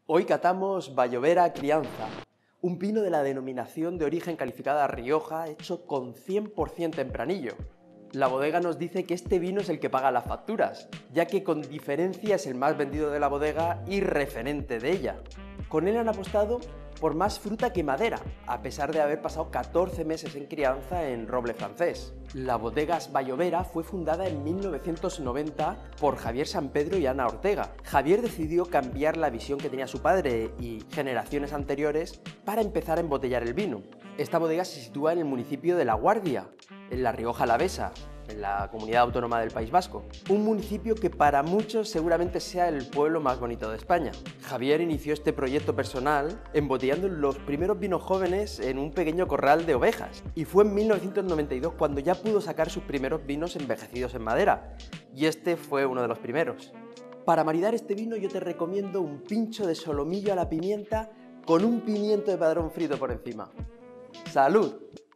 Hoy catamos Balllovera Crianza, un vino de la denominación de origen calificada Rioja hecho con 100% tempranillo. La bodega nos dice que este vino es el que paga las facturas, ya que con diferencia es el más vendido de la bodega y referente de ella. Con él han apostado por más fruta que madera, a pesar de haber pasado 14 meses en crianza en roble francés. La bodega Balllovera fue fundada en 1990 por Javier Sampedro y Ana Ortega. Javier decidió cambiar la visión que tenía su padre y generaciones anteriores para empezar a embotellar el vino. Esta bodega se sitúa en el municipio de La Guardia, en La Rioja Alavesa, en la comunidad autónoma del País Vasco, un municipio que para muchos seguramente sea el pueblo más bonito de España. Javier inició este proyecto personal embotellando los primeros vinos jóvenes en un pequeño corral de ovejas, y fue en 1992 cuando ya pudo sacar sus primeros vinos envejecidos en madera, y este fue uno de los primeros. Para maridar este vino yo te recomiendo un pincho de solomillo a la pimienta con un pimiento de padrón frito por encima. ¡Salud!